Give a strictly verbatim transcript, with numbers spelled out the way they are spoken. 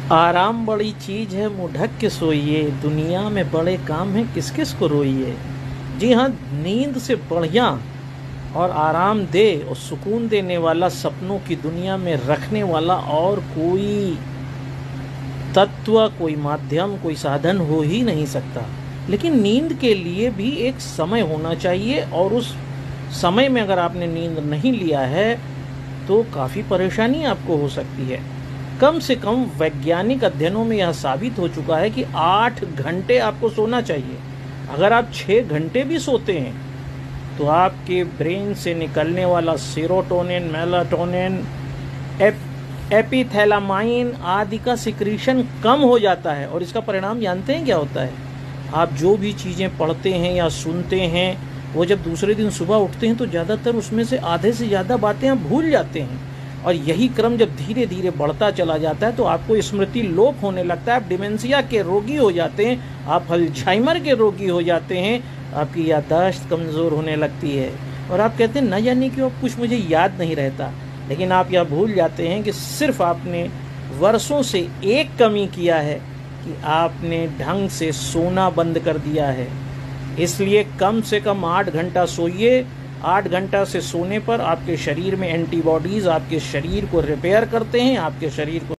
आराम बड़ी चीज है, मुँह ढक के सोइए, दुनिया में बड़े काम है, किस किस को रोइए। जी हाँ, नींद से बढ़िया और आराम दे और सुकून देने वाला, सपनों की दुनिया में रखने वाला और कोई तत्व, कोई माध्यम, कोई साधन हो ही नहीं सकता। लेकिन नींद के लिए भी एक समय होना चाहिए, और उस समय में अगर आपने नींद नहीं लिया है तो काफ़ी परेशानी आपको हो सकती है। कम से कम वैज्ञानिक अध्ययनों में यह साबित हो चुका है कि आठ घंटे आपको सोना चाहिए। अगर आप छः घंटे भी सोते हैं तो आपके ब्रेन से निकलने वाला सेरोटोनिन, मेलाटोनिन, एप, एपिथैलामाइन आदि का सिक्रीशन कम हो जाता है। और इसका परिणाम जानते हैं क्या होता है? आप जो भी चीज़ें पढ़ते हैं या सुनते हैं, वो जब दूसरे दिन सुबह उठते हैं तो ज़्यादातर उसमें से आधे से ज़्यादा बातें आप भूल जाते हैं। और यही क्रम जब धीरे धीरे बढ़ता चला जाता है तो आपको स्मृति लोप होने लगता है, आप डिमेंशिया के रोगी हो जाते हैं, आप अल्जाइमर के रोगी हो जाते हैं, आपकी याददाश्त कमज़ोर होने लगती है और आप कहते हैं न जाने क्यों कुछ मुझे याद नहीं रहता। लेकिन आप यह भूल जाते हैं कि सिर्फ आपने वर्षों से एक कमी किया है कि आपने ढंग से सोना बंद कर दिया है। इसलिए कम से कम आठ घंटा सोइए। आठ घंटा से सोने पर आपके शरीर में एंटीबॉडीज़ आपके शरीर को रिपेयर करते हैं, आपके शरीर को